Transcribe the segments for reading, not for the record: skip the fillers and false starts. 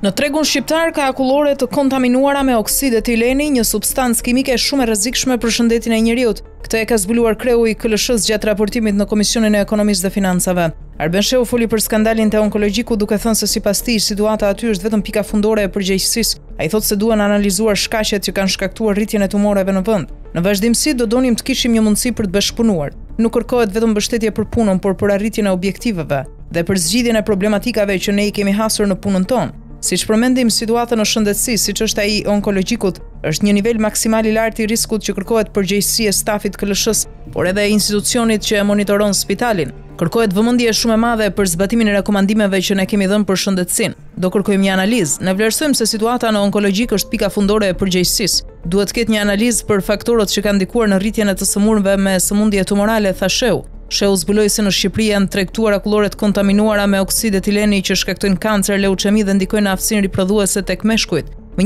Në tregun shqiptar ka akullore të kontaminuara me oksid etileni, një substancë kimike shumë e rrezikshme për shëndetin e njerëzit. Këtë e ka zbuluar kreu i KLSH-s gjatë raportimit në Komisionin e Ekonomisë dhe Financave. Arben Shehu foli për skandalin te onkologjiku duke thënë se sipas tij situata aty është vetëm pika fundore e përgjegjësisë. Ai thotë se duhen analizuar shkaqet që kanë shkaktuar rritjen e tumoreve në vend. Në vazhdimsi do donim të kishim një mundësi për të bashkëpunuar. Nuk kërkohet vetëm mbështetje për punën, por për arritjen e objektiveve dhe për zgjidhjen e problematikave që ne i kemi hasur në punën tonë. Siç përmendim, situata në shëndetësi, siç është ai onkologjikut, është një nivel maksimal i lartë i riskut që kërkohet përgjegjësi e stafit KLSH-s, por edhe institucionit që e monitoron spitalin. Kërkohet vëmendje shumë e madhe për zbatimin e rekomandimeve që ne kemi dhënë për shëndetësinë. Do kërkojmë një analizë. Ne vlerësojmë se situata në onkologjik është pika fundore e përgjegjësisë. Duhet të ketë një analizë për faktorët që kanë ndikuar në rritjen e të sëmurëve me sëmundje tumorale, tha Shehu. Shehu zbuloi se në Shqipëri janë tregtuar akulloret kontaminuara me oksid etileni që shkaktojnë kancer, leuqemi dhe ndikojnë në aftësinë riprodhuese tek meshkujt. Më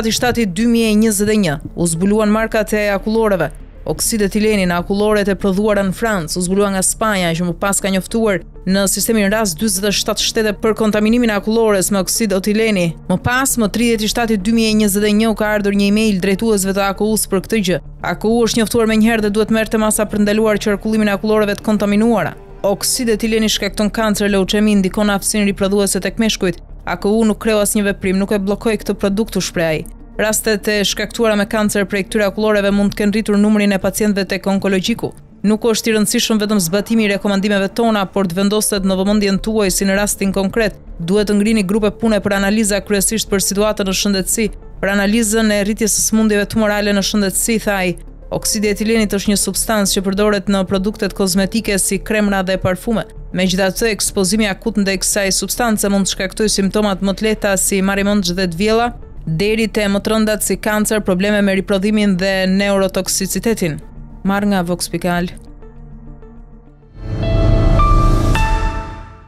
27/7/2021 u zbuluan markat e akulloreve. Oksid etileni në akulloret e prodhuara në Francë u zbulua nga Spanja, që më pas ka njoftuar në sistemin rast 47 shtete për kontaminimin e akullores me oksid etileni. Më pas, më 30/7/2021 ka ardhur një email drejtuesve të AKU-s për këtë gjë. AKU është njoftuar menjëherë dhe duhet merrte masa për ndaluar qarkullimin e akulloreve të kontaminuara. Oksid etileni shkakton kancer, leuqemi, ndikon në aftësinë riprodhuese tek meshkujt. AKU nuk kreu asnjë veprim, nuk e bllokoi këtë produkt, u shpreh ai. Rastet e shkaktuara me kancer prej këtyre akulloreve mund të kenë rritur numrin e pacientëve tek onkologjiku. Nuk është i rëndësishëm vetëm zbatimi i rekomandimeve tona, por të vendoset në vëmendjen tuaj si në rastin konkret. Duhet të ngrini grupe pune për analiza kryesisht për situatën në shëndetësi, për analizën e rritjes së sëmundjeve tumorale në shëndetësi, tha ai. Oksidi i etilenit është një substancë që përdoret në produktet kozmetike si kremra dhe parfume. Megjithatë, ekspozimi akut ndaj kësaj substance mund të shkaktojë simptomat më të lehta si marrimëndsh dhe të vjella, deri te më të rëndat si kancer, probleme me riprodhimin dhe neurotoksicitetin. Marrë nga Vox.al.